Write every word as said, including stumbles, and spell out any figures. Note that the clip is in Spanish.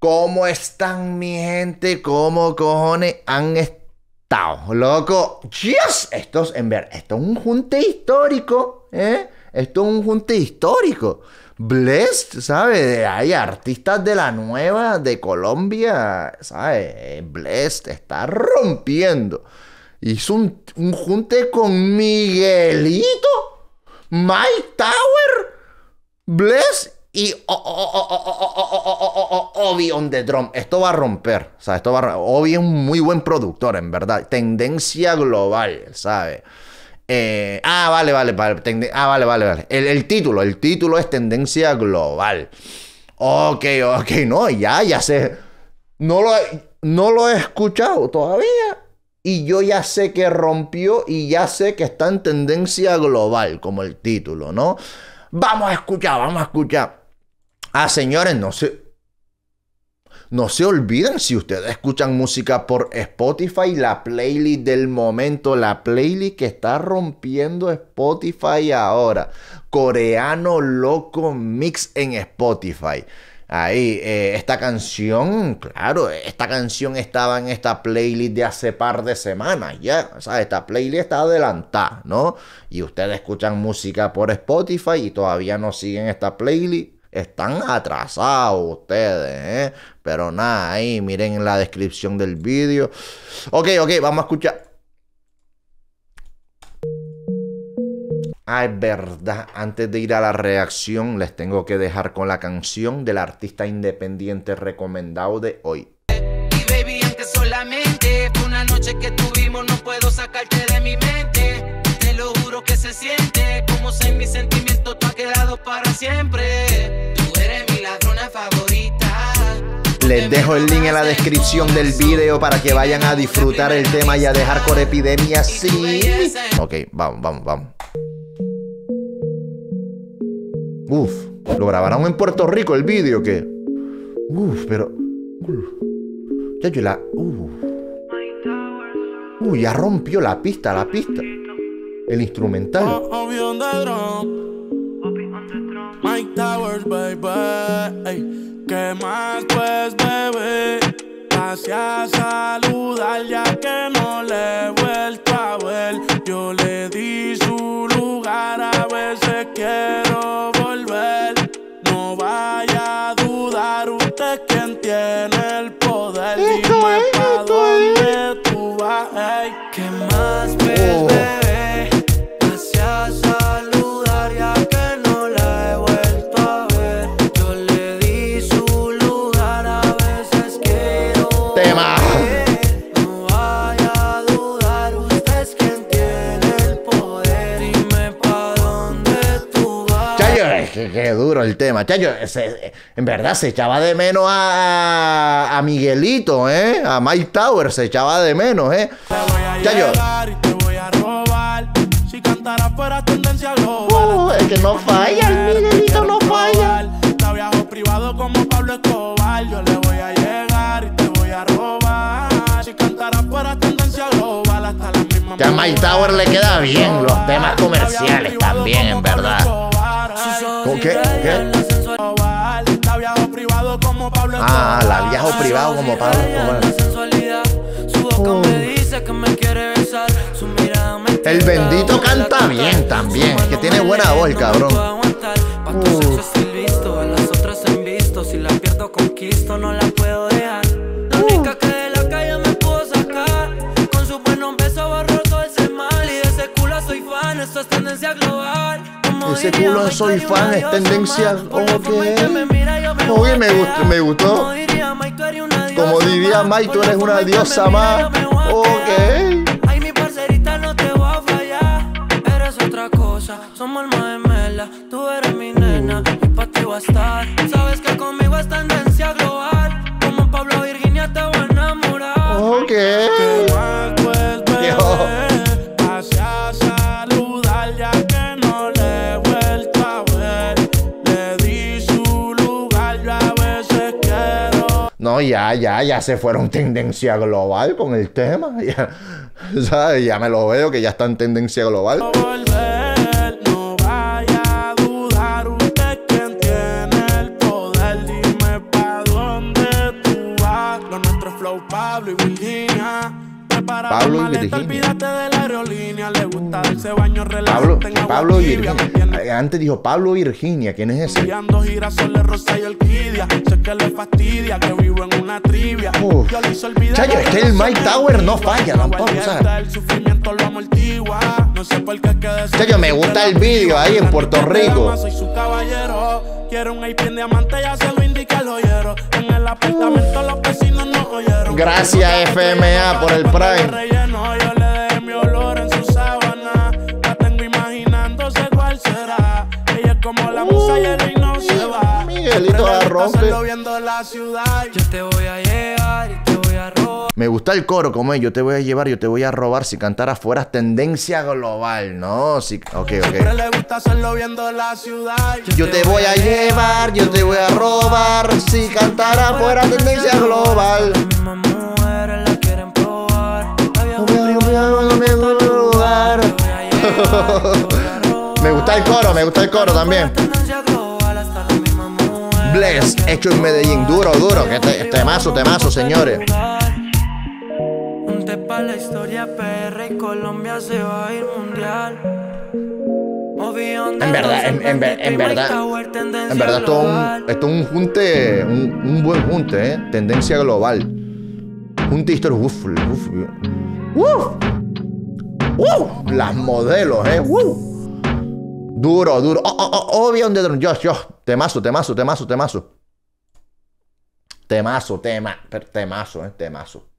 ¿Cómo están, mi gente? ¿Cómo cojones han estado? Loco, yes, esto es, en ver, esto es un junte histórico, ¿eh? Esto es un junte histórico. Blessd, ¿sabes? Hay artistas de la nueva, de Colombia, ¿sabes? Blessd está rompiendo. Hizo un, un junte con Miguelito, Mike Tower, Blessd y Obi on the drum. Esto va a romper, o sea, esto va a Obi es un muy buen productor, en verdad. Tendencia global, ¿sabes? Eh, ah, vale, vale, vale. Ah, vale, vale, vale. El, el título, el título es Tendencia Global. Ok, ok, no, ya, ya sé. No lo, no lo he escuchado todavía. Y yo ya sé que rompió y ya sé que está en Tendencia Global, como el título, ¿no? Vamos a escuchar, vamos a escuchar. Ah, señores, no se, no se olviden, si ustedes escuchan música por Spotify, la playlist del momento, la playlist que está rompiendo Spotify ahora. Coreano Loco Mix en Spotify. Ahí, eh, esta canción, claro, esta canción estaba en esta playlist de hace par de semanas ya. O sea, esta playlist está adelantada, ¿no? Y ustedes escuchan música por Spotify y todavía no siguen esta playlist. Están atrasados ustedes, ¿eh? Pero nada, ahí miren en la descripción del vídeo. Ok, ok, vamos a escuchar. Ah, es verdad, antes de ir a la reacción les tengo que dejar con la canción del artista independiente recomendado de hoy. Y baby, aunque solamente fue una noche que tuvimos, no puedo sacarte de mi mente. Te lo juro que se siente como si en mis sentimientos tú has quedado para siempre. Tú eres mi ladrona favorita. Les dejo el link en la descripción del video para que vayan a disfrutar el tema y a dejar con epidemia, sí. Ok, vamos, vamos, vamos. Uf, ¿lo grabaron en Puerto Rico el vídeo qué? Uf, pero... Uf. Ya yo la... Uf. Uy, ya rompió la pista, la pista. El instrumental. Mike Towers, baby. ¿Qué más pues, bebé? Gracias a saludar ya que no le he vuelto a ver. Yo le di su lugar, a veces quiero volver. No vaya a dudar, usted quien tiene el poder. Dime pa' dónde tú vas, hey. ¿Qué más pues, Oh. bebé? Gracias a saludar ya que no la he vuelto a ver. Yo le di su lugar, a veces quiero Tema. no vaya a dudar, usted es quien tiene el poder. Dime pa' dónde tú vas. Chayo, qué, qué duro el tema. Chayo, se, en verdad se echaba de menos a, a Miguelito, ¿eh? A Mike Tower se echaba de menos, ¿eh? Te voy a Chayo. llegar y te voy a robar. Si cantaras fuera tendencia global. Uh, es que no falla, el Miguelito no falla. Te viajo privado como Pablo Escobar. Yo le voy a llegar y te voy a robar. Si cantaras fuera tendencia global, hasta la misma. Que a Mike Tower le queda bien los temas comerciales también, en verdad. ¿Con qué? ¿Qué? Ah, la viajo privado como Pablo Escobar. El bendito canta bien también, que tiene buena voz, cabrón. Uh. Si la pierdo conquisto, no la puedo dejar. La única que de la calle me puedo sacar. Con su buenos besos borró todo ese mal. Y de ese culo soy fan, esto es tendencia global. Como Ese diría culo Mike, soy tú eres fan, una es diosa tendencia. más. Por la forma en que me mira, yo me Oye, voy me a gustó, pegar. me gustó. Como diría Mike, tú eres una diosa Como diría más. Mike, Por tú la eres una forma en que me diosa mira, más. yo me voy a Ok. pegar. Ay, mi parcerita, no te voy a fallar. Eres otra cosa, somos alma gemela. Tú eres mi nena y pa' ti voy a estar. Sabes que conmigo es tendencia global. Como Pablo Virginia te voy a enamorar. Ok. ¿Qué más pues, bebé? Hacia saludar ya que no le he vuelto a ver. Le di su lugar, yo a veces quiero. No, ya, ya, ya se fueron tendencia global con el tema. Ya, ¿sabes? Ya me lo veo que ya está en tendencia global. Volver, no vaya a dudar, usted quien tiene el poder. Dime pa' dónde Pau, Pablo y Virginia. Prepara Pablo y la maleta, Virginia. olvídate de la aerolínea. Le gusta darse baño, Pablo, relajarte en agua Pablo y tibia. Virginia. Eh, Antes dijo Pablo y Virginia. ¿Quién es ese? Enviando girasoles, rosa y orquídea. Sé que le fastidia que vivo en una trivia. Uf. Yo le hice olvidar Chayo, es que el Mike Tower no falla tampoco, ¿sabes? El sufrimiento lo amortigua. No sé por qué quedé. Chayo, me gusta el vídeo ahí en Puerto Rico. Soy su caballero. Quiero un A P N diamante, ya se lo indica el joyero. En el apartamento los vecinos no oyeron. Gracias, F M A, por el Prime. Relleno, yo le dejé mi olor en su sábana. La tengo imaginándose cuál será. Ella es como la musa y el no se va. Miguelito la rompe. Viendo la ciudad. Yo te voy a llegar y te voy a robar. Me gusta el coro, como es, yo te voy a llevar, yo te voy a robar. Si cantara fueras tendencia global, ¿no? Si, ok, Siempre ok. le gusta hacerlo viendo la ciudad. Yo te voy a llevar, yo te voy a robar. Si cantara fuera tendencia global. Las mismas mujeres la quieren probar. Me gusta el coro, me gusta el coro también. Bless, hecho en Medellín, duro, duro. Que te, temazo, temazo, señores. Un té pa' la historia, P R y Colombia se va a ir mundial. En verdad, en, en, ver- en verdad, en verdad esto es un, esto es un junte, un, un buen junte, ¿eh? Tendencia global. Junte histórico, uf, uf, uf, uf, las modelos, ¿eh? Uf. Duro, duro. Oh, oh, oh, obvio, donde yo, yo, temazo, temazo, temazo, temazo. Temazo, tema, per- temazo, eh, temazo.